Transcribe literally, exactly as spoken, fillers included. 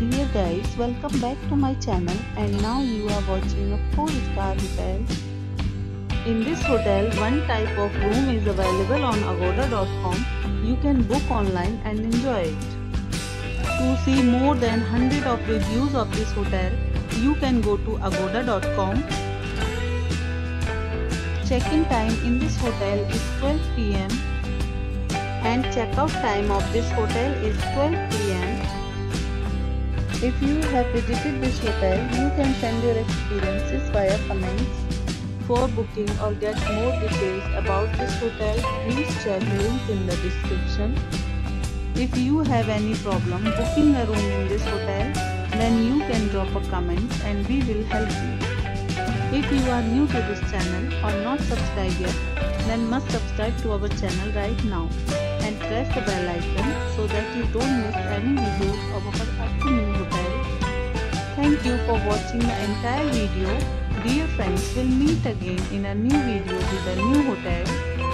Dear guys, welcome back to my channel, and now you are watching a four star hotel. In this hotel, one type of room is available on agoda dot com. You can book online and enjoy it. To see more than one hundred of reviews of this hotel, you can go to agoda dot com. Check-in time in this hotel is twelve p m and checkout time of this hotel is twelve p m If you have visited this hotel, you can send your experiences via comments. For booking or get more details about this hotel, please check link in the description. If you have any problem booking a room in this hotel, then you can drop a comment and we will help you. If you are new to this channel or not subscribed yet, then must subscribe to our channel right now and press the bell icon so that you don't miss any videos of our upcoming hotel. Thank you for watching the entire video. Dear friends, we'll meet again in a new video with a new hotel.